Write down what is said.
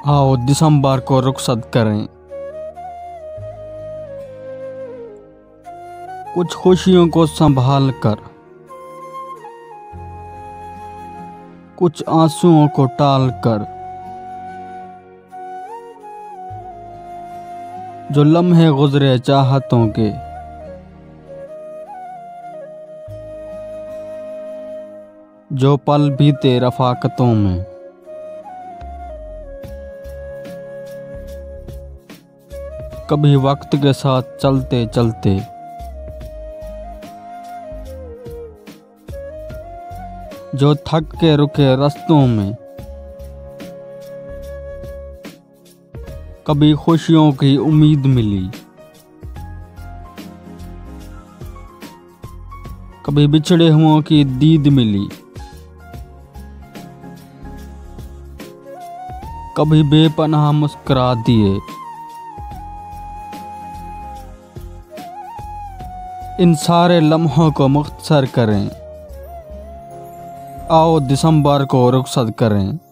आओ दिसंबर को रुखसत करें। कुछ खुशियों को संभाल कर, कुछ आंसुओं को टाल कर, जो लम्हे गुजरे चाहतों के, जो पल बीते रफाकतों में, कभी वक्त के साथ चलते चलते, जो थक के रुके रास्तों में, कभी खुशियों की उम्मीद मिली, कभी बिछड़े हुओं की दीद मिली, कभी बेपनाह मुस्कुरा दिए। इन सारे लम्हों को मुख्तसर करें, आओ दिसंबर को रुखसत करें।